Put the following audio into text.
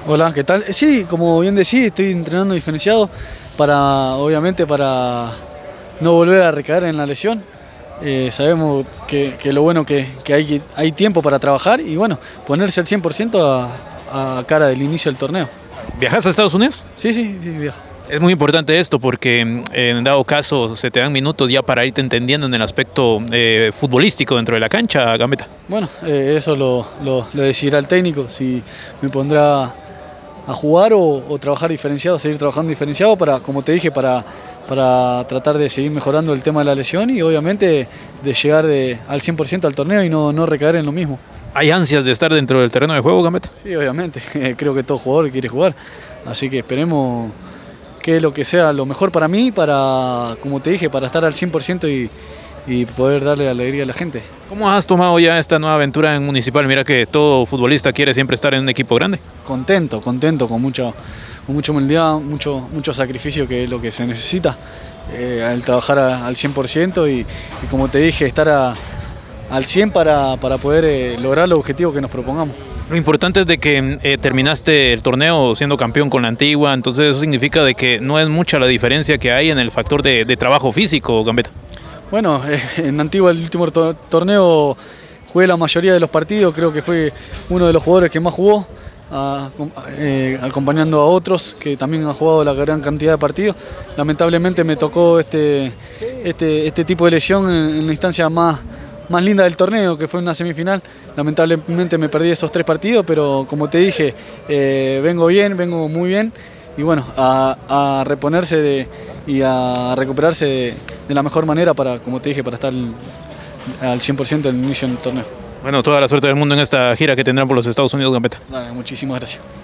Hola, ¿qué tal? Sí, como bien decís, estoy entrenando diferenciado obviamente, para no volver a recaer en la lesión. Sabemos que lo bueno que hay tiempo para trabajar y bueno, ponerse al 100% a cara del inicio del torneo. ¿Viajas a Estados Unidos? Sí, viajo. Es muy importante esto porque en dado caso se te dan minutos ya para irte entendiendo en el aspecto futbolístico dentro de la cancha, Gambetta. Bueno, eso lo decidirá el técnico, si me pondrá a jugar o trabajar diferenciado, seguir trabajando diferenciado como te dije, para tratar de seguir mejorando el tema de la lesión y obviamente de llegar al 100% al torneo y no recaer en lo mismo. ¿Hay ansias de estar dentro del terreno de juego, Gambetta? Sí, obviamente, creo que todo jugador quiere jugar, así que esperemos que lo que sea lo mejor para mí, como te dije, para estar al 100% y poder darle alegría a la gente. ¿Cómo has tomado ya esta nueva aventura en Municipal? Mira que todo futbolista quiere siempre estar en un equipo grande. Contento, con mucha humildad, mucho sacrificio, que es lo que se necesita, al trabajar al 100% y como te dije, estar al 100 para poder lograr los objetivos que nos propongamos. Lo importante es de que terminaste el torneo siendo campeón con la Antigua, entonces eso significa de que no es mucha la diferencia que hay en el factor de trabajo físico, Gambetta. Bueno, en Antigua el último torneo jugué la mayoría de los partidos, creo que fue uno de los jugadores que más jugó, acompañando a otros que también han jugado la gran cantidad de partidos. Lamentablemente me tocó este tipo de lesión en la instancia más linda del torneo, que fue una semifinal. Lamentablemente me perdí esos 3 partidos, pero como te dije, vengo muy bien y bueno, a reponerse y a recuperarse de la mejor manera como te dije, para estar al 100% del inicio del torneo. Bueno, toda la suerte del mundo en esta gira que tendrán por los Estados Unidos, Gambetta. Muchísimas gracias.